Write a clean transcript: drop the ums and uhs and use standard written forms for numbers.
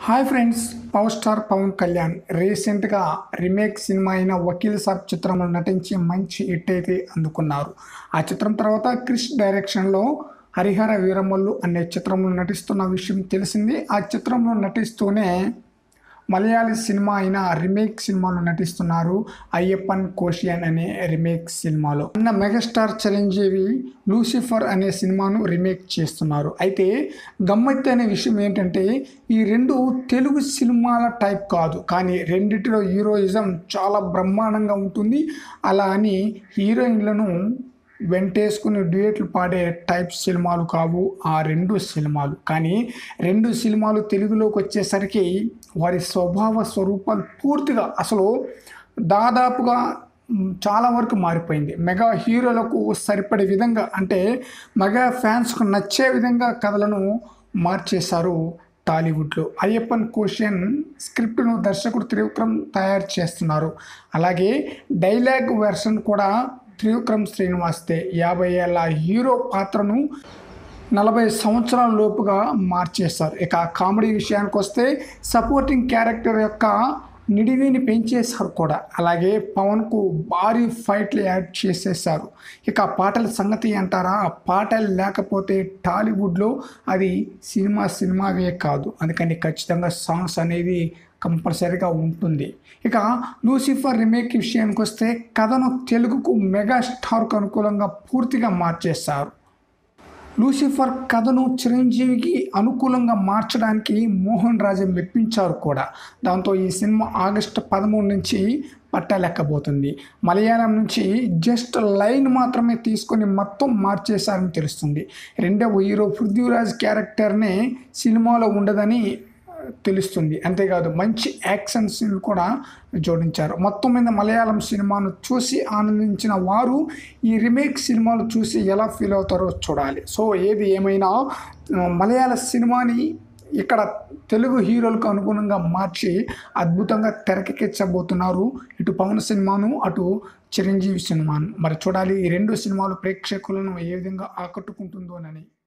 Hi friends, power star Pawan Kalyan రీసెంట్గా remake cinema అయిన వకీల్ సాబ్ చిత్రంలో నటించి మంచి హిట్ అయితే అందుకున్నారు. ఆ చిత్రం తర్వాత క్రిష్ డైరెక్షన్లో హరిహర వీరమల్లు అనే చిత్రంలో నటిస్తున్న విషయం తెలిసింది. ఆ చిత్రంలో నటిస్తూనే మలయాళీ సినిమా అయిన రీమేక్ సినిమాలో నటిస్తున్నారు. అయ్యప్పన్ కోషియన్ అనే రీమేక్ సినిమాలో అన్న మెగాస్టార్ చిరంజీవి లూసిఫర్ అనే సినిమాను రీమేక్ చేస్తున్నారు. అయితే గమ్మత్తు అనే విషయం ఏంటంటే ఈ రెండు తెలుగు సినిమాల టైప్ కాదు, కానీ రెండిటిలో హీరోయిజం చాలా బ్రహ్మాండంగా ఉంటుంది. అలా అని హీరోయిన్లను వెంటేసుకుని డ్యూయట్లు పాడే టైప్ సినిమాలు కావు ఆ రెండు సినిమాలు. కానీ రెండు సినిమాలు తెలుగులోకి వచ్చేసరికి వారి స్వభావ స్వరూపాలు పూర్తిగా అసలు దాదాపుగా చాలా వరకు మారిపోయింది. మెగా హీరోలకు సరిపడే విధంగా, అంటే మెగా ఫ్యాన్స్కు నచ్చే విధంగా కథలను మార్చేశారు టాలీవుడ్లో. అయ్యప్పన్ కోషియన్ స్క్రిప్ట్ను దర్శకుడు త్రివిక్రమ్ తయారు చేస్తున్నారు. అలాగే డైలాగ్ వెర్షన్ కూడా త్రివిక్రమ్ శ్రీనివాస్దే. 50 ఏళ్ల హీరో పాత్రను 40 సంవత్సరాల లోపుగా మార్చేశారు. ఇక కామెడీ విషయానికి వస్తే సపోర్టింగ్ క్యారెక్టర్ యొక్క నిడివిని పెంచేశారు కూడా. అలాగే పవన్కు భారీ ఫైట్లు యాడ్ చేసేసారు. ఇక పాటల సంగతి అంటారా, పాటలు లేకపోతే టాలీవుడ్లో అది సినిమావే కాదు. అందుకని ఖచ్చితంగా సాంగ్స్ అనేది కంపల్సరీగా ఉంటుంది. ఇక లూసిఫర్ రీమేక్ విషయానికి వస్తే కథను తెలుగుకు మెగాస్టార్కు అనుకూలంగా పూర్తిగా మార్చేశారు. లూసిఫర్ కథను చిరంజీవికి అనుకూలంగా మార్చడానికి మోహన్ రాజా మెప్పించారు కూడా. దాంతో ఈ సినిమా ఆగస్టు 13 నుంచి పట్టాలెక్కబోతుంది. మలయాళం నుంచి జస్ట్ లైన్ మాత్రమే తీసుకొని మొత్తం మార్చేశారని తెలుస్తుంది. రెండవ హీరో పృథ్వీరాజ్ క్యారెక్టర్నే సినిమాలో ఉండదని తెలుస్తుంది. అంతేకాదు మంచి యాక్షన్ సీన్లు కూడా జోడించారు. మొత్తం మీద మలయాళం సినిమాను చూసి ఆనందించిన వారు ఈ రీమేక్ సినిమాలు చూసి ఎలా ఫీల్ అవుతారో చూడాలి. సో ఏది ఏమైనా మలయాళ సినిమాని ఇక్కడ తెలుగు హీరోలకు అనుగుణంగా మార్చి అద్భుతంగా తెరకెక్కించబోతున్నారు. ఇటు పవన్ సినిమాను, అటు చిరంజీవి సినిమాను. మరి చూడాలి ఈ రెండు సినిమాలు ప్రేక్షకులను ఏ విధంగా ఆకట్టుకుంటుందోనని.